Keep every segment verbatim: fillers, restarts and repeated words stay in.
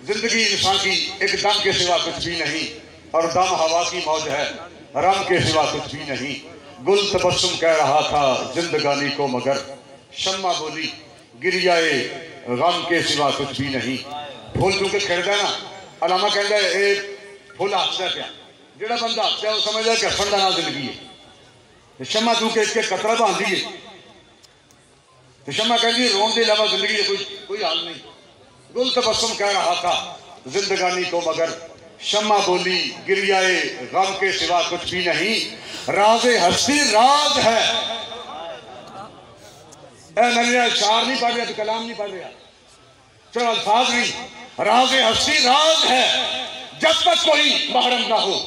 जिंदगी इंसान की एक दम के सिवा कुछ भी नहीं, और दम हवा की मौज है, रम के सिवा कुछ भी नहीं। गुल तबस्सुम कह रहा था जिंदगानी को, मगर शम्मा बोली गिरियाए गम के सिवा कुछ भी नहीं। फुल चूंकि खिलदा ना, अलामा कहता है ये फुल हसदा पिया, जो बंदा हसदा वो समझदा कि हसन का नाम जिंदगी है। शम्मा चूंकि एक कतरा बहांदी है, तो शम्मा कहती है रोन के अलावा जिंदगी है कोई कोई हाल नहीं। गुल तबस्सुम कह रहा था जिंदगानी को, मगर शम्मा बोली गिरियाए गम के सिवा कुछ भी नहीं। राज़े हस्ती राज है। मैंने शार नहीं पढ़ रहा तो कलाम नहीं पढ़ रहा, चलो अल्फाज नहीं। राज़े हस्ती राज है जब तक कोई महरम ना हो।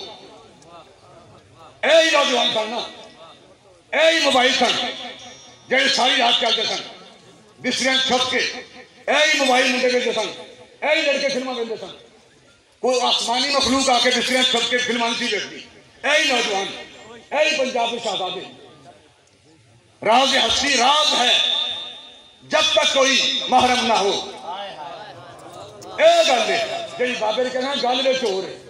ए नौजवान सन ना, ए मोबाइल सन जेडे सारी रात चलते सन बिस्तरियां छुप के, ए मोबाइल मुंडे वेंदे सन, ए लड़के फिल्मां वेंदे सन। कोई आसमानी मखलूक आके बिस्तरियां छुप के फिल्मां नहीं देखती। ए नौजवान, ए पंजाब के शहजादे, राज़ हस्ती राज है जब तक कोई महरम ना हो। ए गल जी बाबे ने कहना गल में चोर है।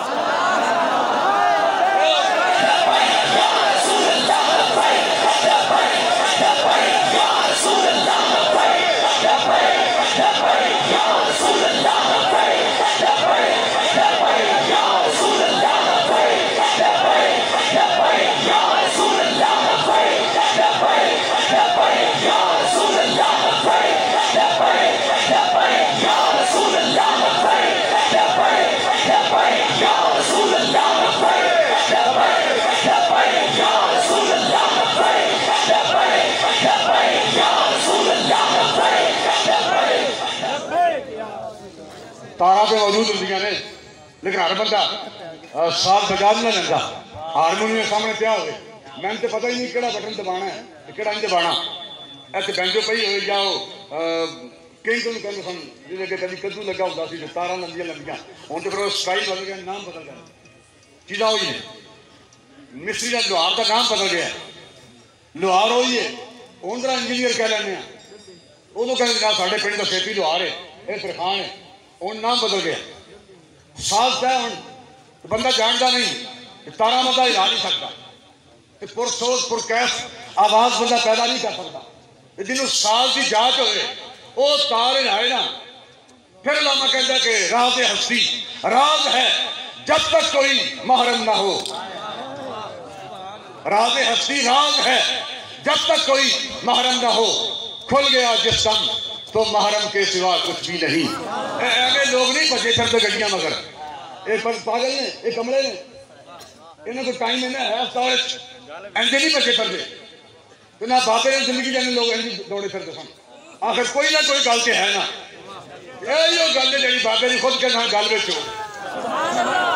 तारा तो मौजूद होंदियां ने, लेकिन हर बंदा साथ बजा नहीं लेंदा। हारमोनियम सामने पिया हो, मैंने तो पता ही नहीं केड़ा बटन दबाना है केड़ा नहीं दबाना। ऐसे बैंजो पई हो जाओ कई तो कहते सन जिन्हें कि कभी कद्दू लगा होता सी, तारा लंबियां लंबियां, हुण तो फिर स्टाइल बदल गया, नाम बदल गया, चीज़ा हुई है। मिस्त्री का लोहार का नाम बदल गया, लोहार हो ही है, हुण जरा इंजीनियर कह लेने। उदों कहते ना साढ़े पिंड का सेती लोहार है, ये तरखान है, हुण नाम बदल गया। साज तय हुण तो बंदा जानता नहीं, तारा बंदा हिला नहीं सकता, पुरसोज पुरकैफ आवाज बंदा पैदा नहीं कर सकता। जिन्होंने साज की जांच होए वो तार हिलाए ना। फिर अल्लामा कहता कि राज हस्ती राज है जब तक कोई महरम ना हो। राज हस्ती राज है जब तक कोई महरम ना हो। खुल गया जिस दम तो महरम के सिवा कुछ भी नहीं। ऐसे लोग नहीं बचे फिरते गड्डियां, मगर एक पागल ने एक कमले ने इन्हें कोई टाइम इन्हें है ऐसे नहीं बचे फिरते, तो ना बाबे ने जिंदगी जाने लोग ऐसे दौड़े फिरते सन। आखिर कोई ना कोई गल तो है ना, यही गल है जी बाबे की खुद के ना गल में